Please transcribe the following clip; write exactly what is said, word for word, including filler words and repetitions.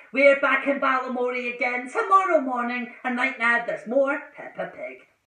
We're back in Balamory again tomorrow morning, and right now there's more Peppa Pig.